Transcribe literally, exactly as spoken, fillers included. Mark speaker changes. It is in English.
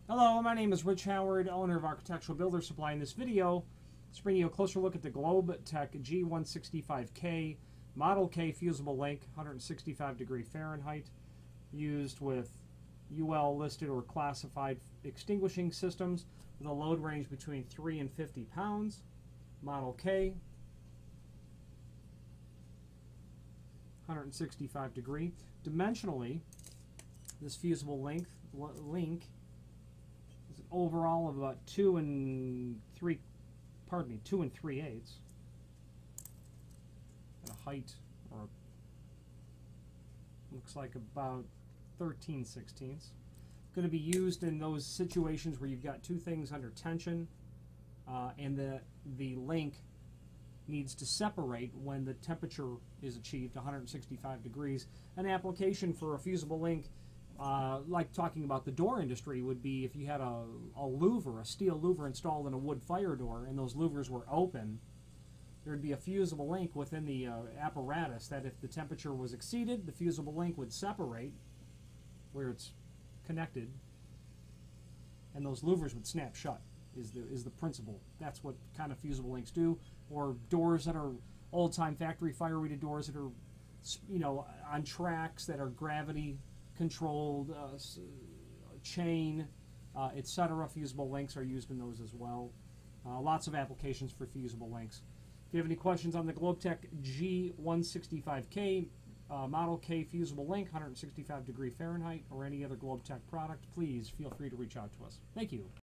Speaker 1: Hello, my name is Rich Howard, owner of Architectural Builder Supply. In this video, let's bring you a closer look at the Globetech G one sixty-five K Model K fusible link, one hundred sixty-five degree Fahrenheit, used with U L listed or classified extinguishing systems with a load range between three and fifty pounds. Model K, one hundred sixty-five degree. Dimensionally, this fusible length link is an overall of about two and three, pardon me, two and three eighths, at a height or looks like about thirteen sixteenths. Going to be used in those situations where you've got two things under tension, uh, and the the link needs to separate when the temperature is achieved one hundred sixty-five degrees. An application for a fusible link, uh, like talking about the door industry, would be if you had a, a louver, a steel louver installed in a wood fire door, and those louvers were open. There would be a fusible link within the uh, apparatus that if the temperature was exceeded, the fusible link would separate where it's connected, and those louvers would snap shut. Is the is the principle. That's what kind of fusible links do. Or doors that are old-time factory fire-rated doors that are, you know, on tracks that are gravity controlled, uh, chain, uh, et cetera. Fusible links are used in those as well. Uh, lots of applications for fusible links. If you have any questions on the Globetech G one sixty-five K uh, Model K fusible link, one hundred sixty-five degree Fahrenheit, or any other Globetech product, please feel free to reach out to us. Thank you.